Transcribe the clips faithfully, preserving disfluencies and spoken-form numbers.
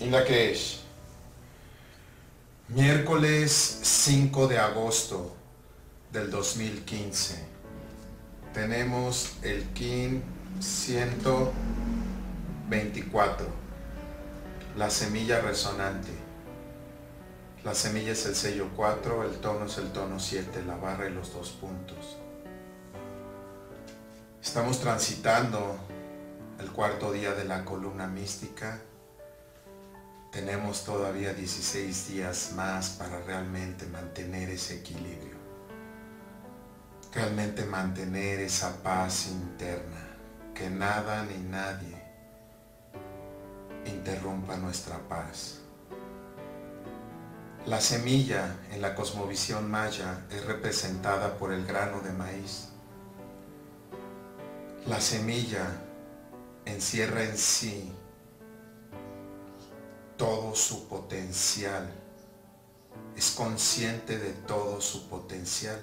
Inlakesh. Miércoles cinco de agosto del dos mil quince. Tenemos el Kin ciento veinticuatro, la semilla resonante. La semilla es el sello cuatro, el tono es el tono siete, la barra y los dos puntos. Estamos transitando el cuarto día de la columna mística. Tenemos todavía dieciséis días más para realmente mantener ese equilibrio, realmente mantener esa paz interna, que nada ni nadie interrumpa nuestra paz. La semilla en la cosmovisión maya es representada por el grano de maíz. La semilla encierra en sí todo su potencial, es consciente de todo su potencial.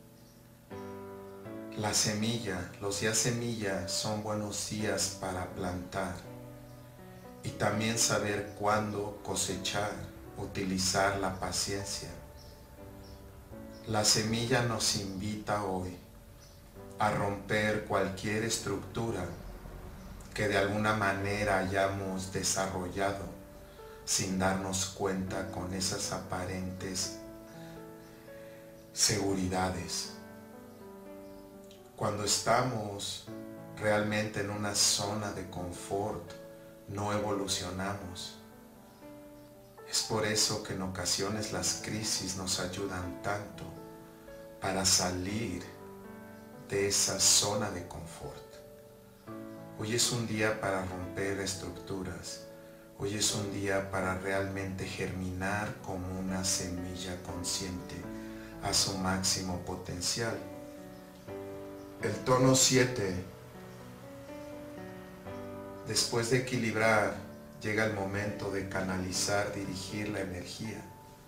La semilla, los días semilla son buenos días para plantar y también saber cuándo cosechar, utilizar la paciencia. La semilla nos invita hoy a romper cualquier estructura que de alguna manera hayamos desarrollado sin darnos cuenta con esas aparentes seguridades. Cuando estamos realmente en una zona de confort, no evolucionamos. Es por eso que en ocasiones las crisis nos ayudan tanto para salir de esa zona de confort. Hoy es un día para romper estructuras. Hoy es un día para realmente germinar como una semilla consciente a su máximo potencial. El tono siete, después de equilibrar, llega el momento de canalizar, dirigir la energía.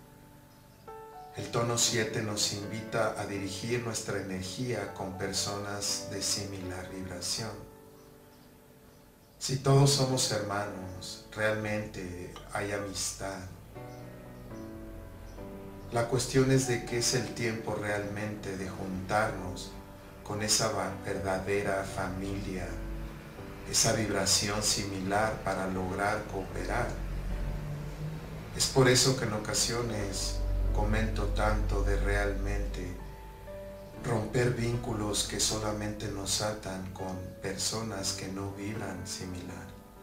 El tono siete nos invita a dirigir nuestra energía con personas de similar vibración. Si todos somos hermanos, realmente hay amistad. La cuestión es de que es el tiempo realmente de juntarnos con esa verdadera familia, esa vibración similar para lograr cooperar. Es por eso que en ocasiones comento tanto de realmente romper vínculos que solamente nos atan con personas que no vibran similar.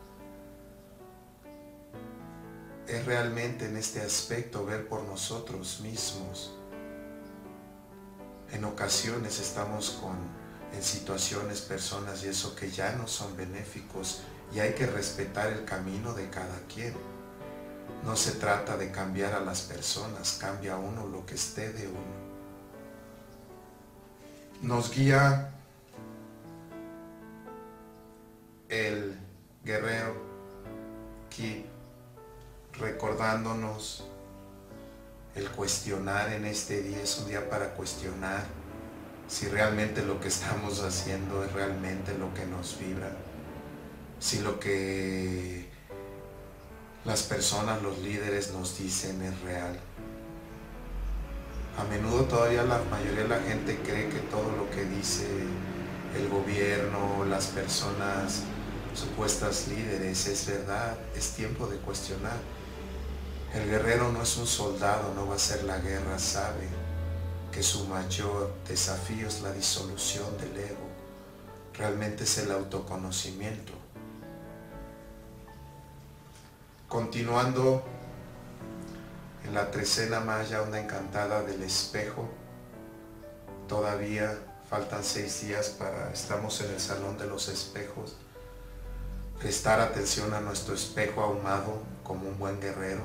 Es realmente en este aspecto ver por nosotros mismos. En ocasiones estamos con, en situaciones, personas y eso que ya no son benéficos y hay que respetar el camino de cada quien. No se trata de cambiar a las personas, cambia uno lo que esté de uno. Nos guía el guerrero Ki, recordándonos el cuestionar en este día. Es un día para cuestionar si realmente lo que estamos haciendo es realmente lo que nos vibra, si lo que las personas, los líderes nos dicen es real. A menudo todavía la mayoría de la gente cree que todo lo que dice el gobierno, las personas supuestas líderes es verdad. Es tiempo de cuestionar. El guerrero no es un soldado, no va a hacer la guerra, sabe que su mayor desafío es la disolución del ego. Realmente es el autoconocimiento. Continuando en la trecena maya, onda encantada del espejo, todavía faltan seis días para, estamos en el salón de los espejos. Prestar atención a nuestro espejo ahumado como un buen guerrero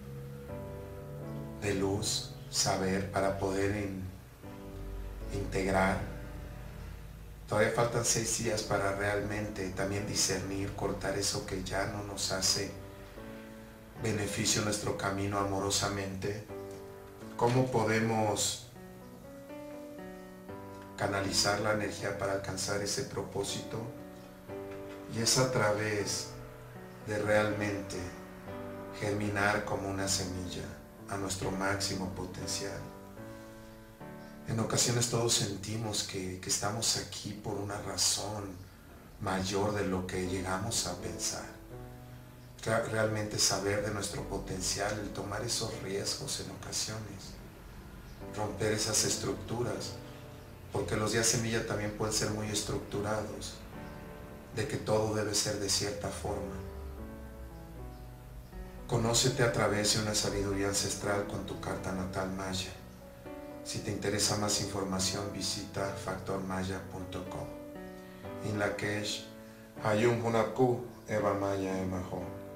de luz, saber para poder in, integrar. Todavía faltan seis días para realmente también discernir, cortar eso que ya no nos hace beneficio nuestro camino amorosamente. ¿Cómo podemos canalizar la energía para alcanzar ese propósito? Y es a través de realmente germinar como una semilla a nuestro máximo potencial. En ocasiones todos sentimos que, que estamos aquí por una razón mayor de lo que llegamos a pensar. Realmente saber de nuestro potencial, el tomar esos riesgos en ocasiones, romper esas estructuras, porque los días semilla también pueden ser muy estructurados, de que todo debe ser de cierta forma. Conócete a través de una sabiduría ancestral con tu carta natal maya. Si te interesa más información, visita factor maya punto com. In Lakesh, Hayum Hunaku, Eva Maya Emajo.